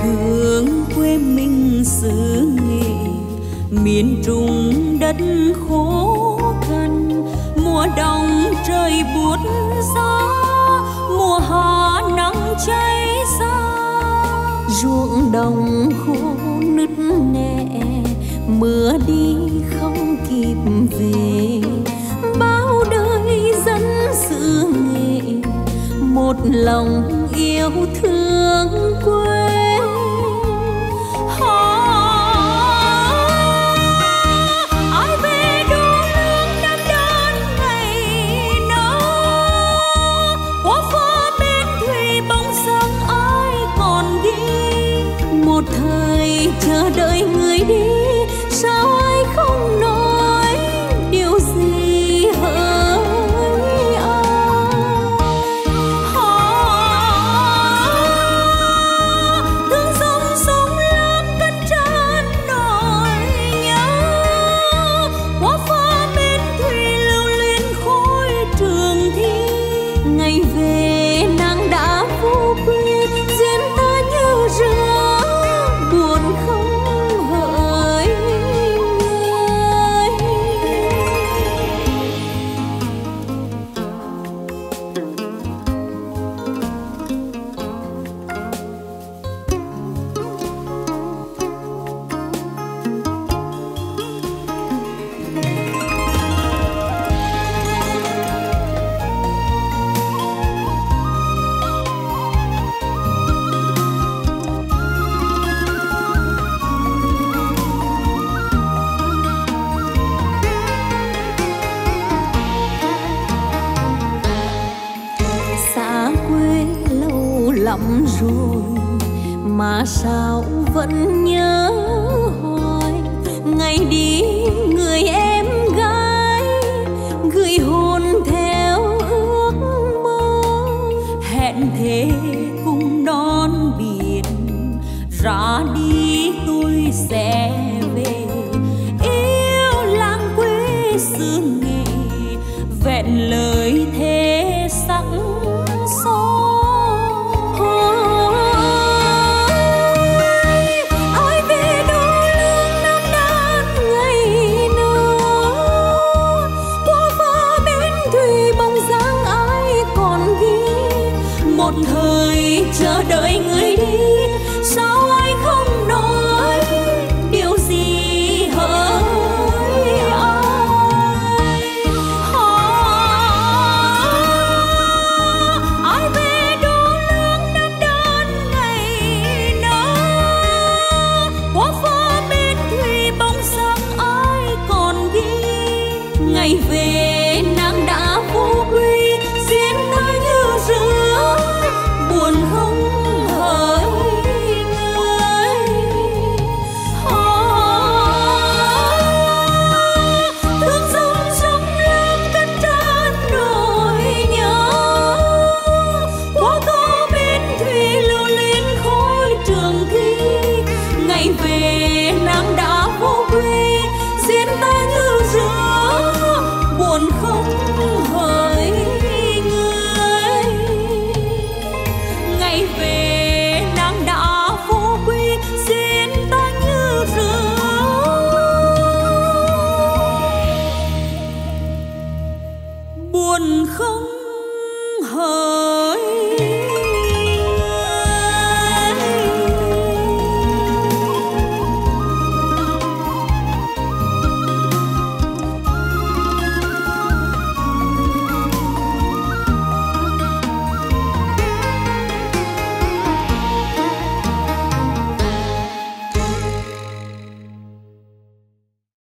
thương quê mình xứ Nghệ, miền Trung đất khô cằn. Mùa đông trời buốt giá, mùa hạ nắng cháy xa. Ruộng đồng khô nứt nẻ, mưa đi không kịp về. Bao đời dân xứ Nghệ, một lòng yêu thương quê. Ai về đô lương đan đan ngày nào, qua phố bên thủy bóng dáng ai còn ghi. Một thời chờ đợi người đi, sao ai không nói điều gì hỡi ai. Thương dòng sông Lam cất tràn nỗi nhớ, qua phố bên thủy lưu luyến khói trường thi. Ngày về nàng đã vô quy, duyên ta như rứa buồn không hỡi người. Xa quê lâu lắm rồi mà sao vẫn nhớ hoài. Ngày đi